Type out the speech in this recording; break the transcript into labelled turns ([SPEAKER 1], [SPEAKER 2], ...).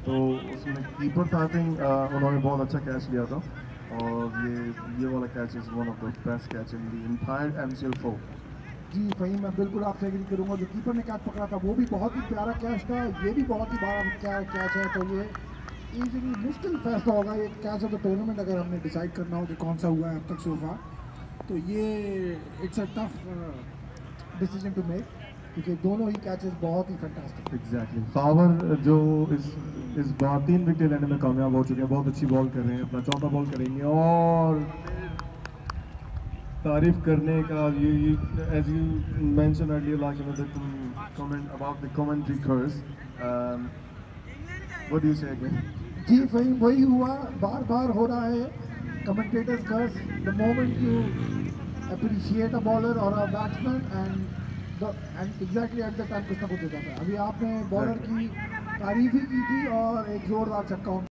[SPEAKER 1] तो उसमें कीपर था, आई थिंक उन्होंने बहुत अच्छा कैच लिया था। और ये वाला catch is one of the best catch in the entire MCL4।
[SPEAKER 2] जी फ़हीम, मैं बिल्कुल आपसे एग्री करूँगा। जो कीपर ने कैच पकड़ा था वो भी बहुत ही प्यारा कैच था, ये भी बहुत ही बड़ा कैच है। तो ये इजीली मुश्किल फैसला होगा ये कैच ऑफ द टूर्नामेंट अगर हमने डिसाइड करना हो कि कौन सा हुआ है अब तक सोफा। तो ये it's a tough decision to make, क्योंकि दोनों ही कैचेस बहुत ही फैंटास्टिक।
[SPEAKER 1] एग्जैक्टली, खावर जो इस बार 3 विकेट लेने में कामयाब हो चुके हैं, बहुत अच्छी बॉल कर रहे हैं, अपना चौथा बॉल करेंगे। और तारीफ करने का, ये as you mention earlier like the comment about the commentary curse, what do you say again?
[SPEAKER 2] जी फ़हीम, वही हुआ, बार बार हो रहा है commentators curse. The moment you appreciate a bowler और a batsman and exactly at the time कुछ ना कुछ हो जाता है। अभी आपने बॉलर की तारीफ ही की थी और एक जोरदार छक्का